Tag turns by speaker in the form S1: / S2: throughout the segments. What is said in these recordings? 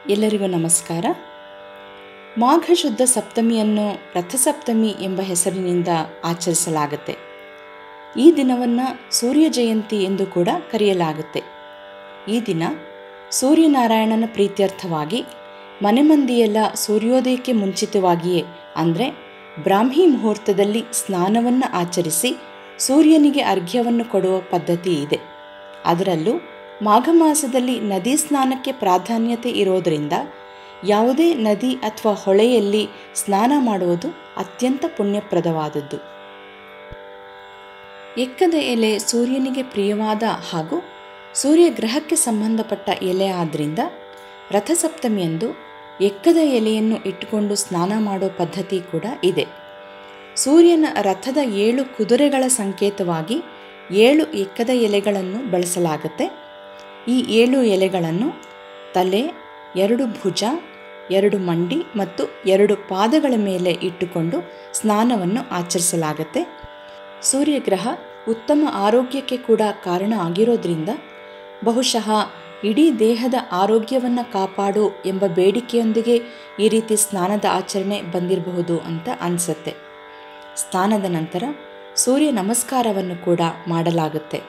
S1: ಎಲ್ಲರಿಗೂ ನಮಸ್ಕಾರ. ಮಾಘ ಶುದ್ಧ ಸಪ್ತಮಿಯನ್ನು ರಥಸಪ್ತಮಿ ಎಂಬ ಹೆಸರಿನಿಂದ ಆಚರಿಸಲಾಗುತ್ತೆ. ಈ ದಿನವನ್ನು ಸೂರ್ಯ ಜಯಂತಿ ಎಂದು ಕೂಡ ಕರೆಯಲಾಗುತ್ತೆ. ಈ ದಿನ ಸೂರ್ಯನಾರಾಯಣನ ಪ್ರೀತ್ಯರ್ಥವಾಗಿ ಮನೆ ಮಂದಿಯೆಲ್ಲ ಸೂರ್ಯೋದಯಕ್ಕೆ ಮುಂಚಿತವಾಗಿಯೇ ಅಂದರೆ ಬ್ರಾಹ್ಮಿ ಮುಹೂರ್ತದಲ್ಲಿ ಸ್ನಾನವನ್ನು ಆಚರಿಸಿ ಸೂರ್ಯನಿಗೆ ಅರ್ಘ್ಯವನ್ನು ಕೊಡುವ ಪದ್ಧತಿ ಇದೆ. ಅದರಲ್ಲೂ ಮಾಘ ಮಾಸದಲ್ಲಿ ನದಿ ಸ್ನಾನಕ್ಕೆ ಪ್ರಾಧಾನ್ಯತೆ ಇರೋದರಿಂದ ಯಾವುದೇ ನದಿ ಅಥವಾ ಹೊಳೆಯಲ್ಲಿ ಸ್ನಾನ ಮಾಡುವುದು ಅತ್ಯಂತ ಪುಣ್ಯಪ್ರದವಾದದ್ದು. ಎಕ್ಕದ ಎಲೆ ಸೂರ್ಯನಿಗೆ ಪ್ರಿಯವಾದ ಹಾಗೂ ಸೂರ್ಯಗ್ರಹಕ್ಕೆ ಸಂಬಂಧಪಟ್ಟ ಎಲೆ ಆದ್ದರಿಂದ ರಥಸಪ್ತಮಿಯಂದು ಎಕ್ಕದ ಎಲೆಯನ್ನು ಇಟ್ಟುಕೊಂಡು ಸ್ನಾನ ಮಾಡೋ ಪದ್ಧತಿ ಕೂಡ ಇದೆ. ಸೂರ್ಯನ ರಥದ 7 ಕುದುರೆಗಳ ಸಂಕೇತವಾಗಿ 7 ಎಕ್ಕದ ಎಲೆಗಳನ್ನು ಬಳಸಲಾಗುತ್ತೆ. ಈ 7 ಎಲೆಗಳನ್ನು ತಲೆ, 2 ಭುಜ, 2 ಮಂಡಿ ಮತ್ತು 2 ಪಾದಗಳ ಮೇಲೆ ಇಟ್ಟುಕೊಂಡು ಸ್ನಾನವನ್ನು ಆಚರಿಸಲಾಗುತ್ತೆ. ಸೂರ್ಯಗ್ರಹ ಉತ್ತಮ ಆರೋಗ್ಯಕ್ಕೆ ಕೂಡ ಕಾರಣ ಆಗಿರೋದ್ರಿಂದ ಬಹುಶಃ ಇಡೀ ದೇಹದ ಆರೋಗ್ಯವನ್ನು ಕಾಪಾಡು ಎಂಬ ಬೇಡಿಕೆಯೊಂದಿಗೆ ಈ ರೀತಿ ಸ್ನಾನದ ಆಚರಣೆ ಬಂದಿರಬಹುದು ಅಂತ ಅನಿಸುತ್ತೆ. ಸ್ನಾನದ ನಂತರ ಸೂರ್ಯ ನಮಸ್ಕಾರವನ್ನು ಕೂಡ ಮಾಡಲಾಗುತ್ತೆ.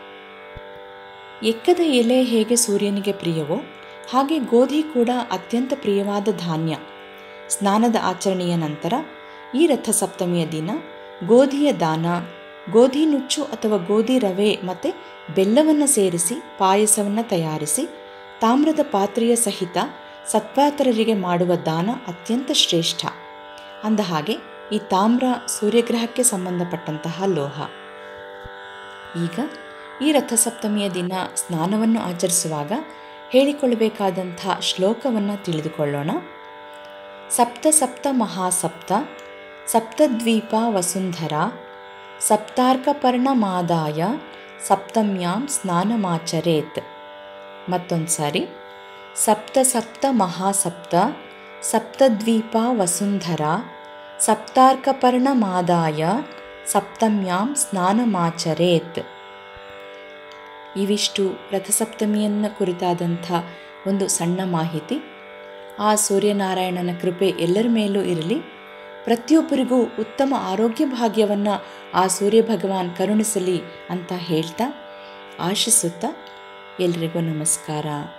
S1: ಎಕ್ಕದ ಎಲೆ ಹೇಗೆ ಸೂರ್ಯನಿಗೆ ಪ್ರಿಯವೋ ಹಾಗೆ ಗೋಧಿ ಕೂಡ ಅತ್ಯಂತ ಪ್ರಿಯವಾದ ಧಾನ್ಯ. ಸ್ನಾನದ ಆಚರಣೆಯ ನಂತರ ಈ ರಥಸಪ್ತಮಿಯ ದಿನ ಗೋಧಿಯ ದಾನ, ಗೋಧಿ ನುಚ್ಚು ಅಥವಾ ಗೋಧಿ ರವೆ ಮತ್ತು ಬೆಲ್ಲವನ್ನು ಸೇರಿಸಿ ಪಾಯಸವನ್ನು ತಯಾರಿಸಿ ತಾಮ್ರದ ಪಾತ್ರೆಯ ಸಹಿತ ಸತ್ಪಾತ್ರರಿಗೆ ಮಾಡುವ ದಾನ ಅತ್ಯಂತ ಶ್ರೇಷ್ಠ. ಅಂದಹಾಗೆ ಈ ತಾಮ್ರ ಸೂರ್ಯಗ್ರಹಕ್ಕೆ ಸಂಬಂಧಪಟ್ಟಂತಹ ಲೋಹ. ಈಗ ಈ ರಥಸಪ್ತಮಿಯ ದಿನ ಸ್ನಾನವನ್ನು ಆಚರಿಸುವಾಗ ಹೇಳಿಕೊಳ್ಳಬೇಕಾದಂಥ ಶ್ಲೋಕವನ್ನು ತಿಳಿದುಕೊಳ್ಳೋಣ. ಸಪ್ತ ಸಪ್ತ ಮಹಾಸಪ್ತ ಸಪ್ತದ್ವೀಪ ವಸುಂಧರ ಸಪ್ತಾರ್ಕಪರ್ಣಮಾದಾಯ ಸಪ್ತಮ್ಯಾಂ ಸ್ನಾನಮಾಚರೇತ್. ಮತ್ತೊಂದು ಸಾರಿ. ಸಪ್ತ ಸಪ್ತ ಮಹಾಸಪ್ತ ಸಪ್ತದ್ವೀಪ ವಸುಂಧರ ಸಪ್ತಾರ್ಕಪರ್ಣಮಾದಾಯ ಸಪ್ತಮ್ಯಾಂ ಸ್ನಾನಮಾಚರೇತ್. ಇವಿಷ್ಟು ರಥಸಪ್ತಮಿಯನ್ನು ಕುರಿತಾದಂಥ ಒಂದು ಸಣ್ಣ ಮಾಹಿತಿ. ಆ ಸೂರ್ಯನಾರಾಯಣನ ಕೃಪೆ ಎಲ್ಲರ ಮೇಲೂ ಇರಲಿ. ಪ್ರತಿಯೊಬ್ಬರಿಗೂ ಉತ್ತಮ ಆರೋಗ್ಯ ಭಾಗ್ಯವನ್ನು ಆ ಸೂರ್ಯ ಭಗವಾನ್ ಕರುಣಿಸಲಿ ಅಂತ ಹೇಳ್ತಾ ಆಶಿಸುತ್ತಾ ಎಲ್ರಿಗೂ ನಮಸ್ಕಾರ.